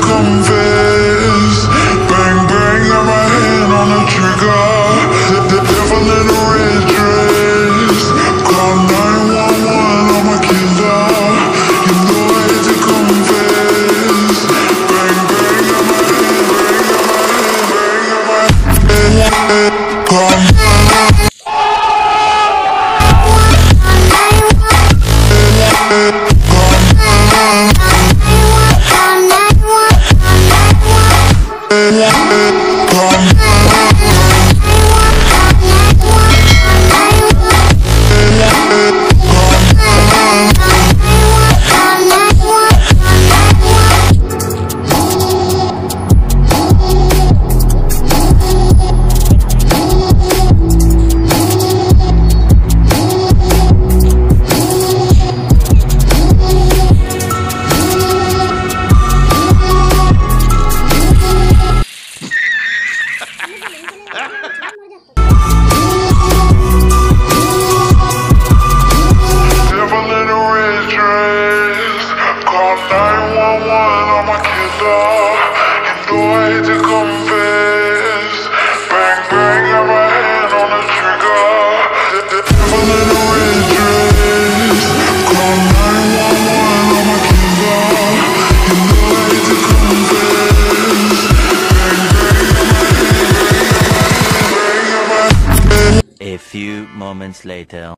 confess. Bang bang, got my hand on the trigger. The devil in a red dress. Call 911 on my killer. You know I had to confess. Bang bang, got my hand, bang, got my hand. Call A few moments later.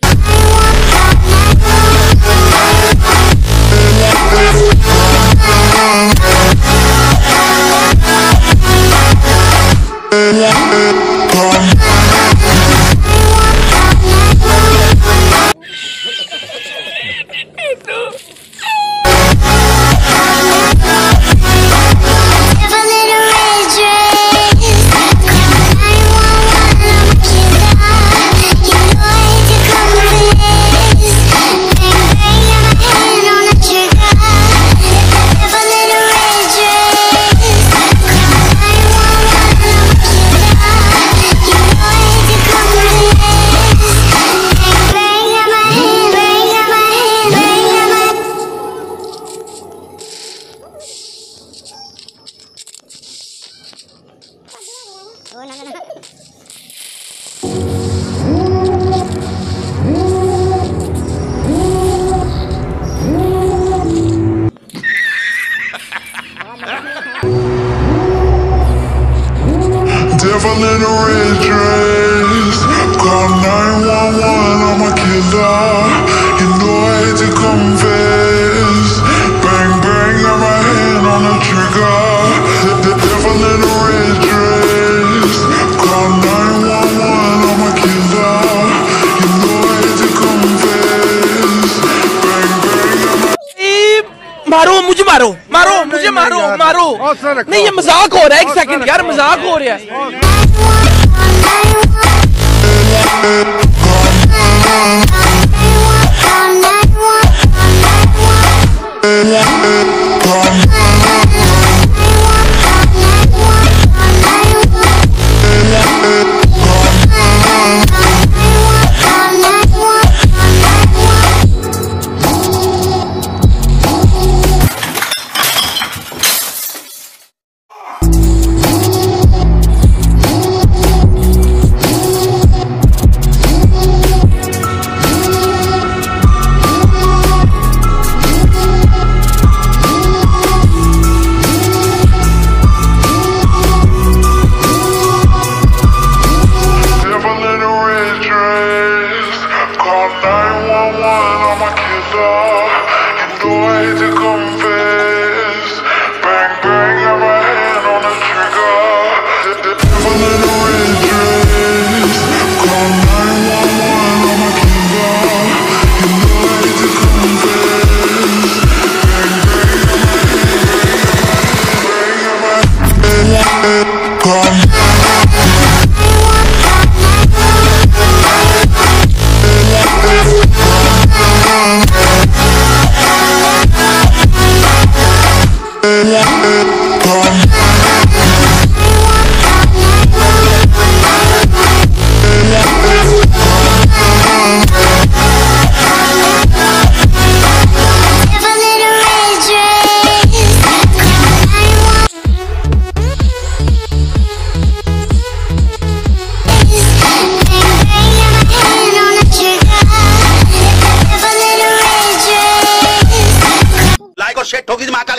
Devil in a red dress. Call 911 on my killer. You know I had to confess. Bang bang, got my hand on the trigger. The devil in a red dress. Call 911 on my killer. You know I had to confess. Bang bang, got my मारो मुझे मारो मारो मुझे मारो मारो नहीं ये मजाक हो रहा है एक सेकंड यार मजाक हो रहा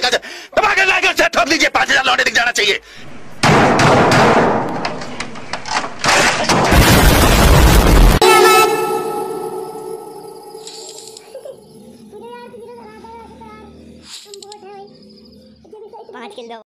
धमाके लाके उसे ठोक लीजिए, 5000 लौटे दिख जाना चाहिए। पाँच किलो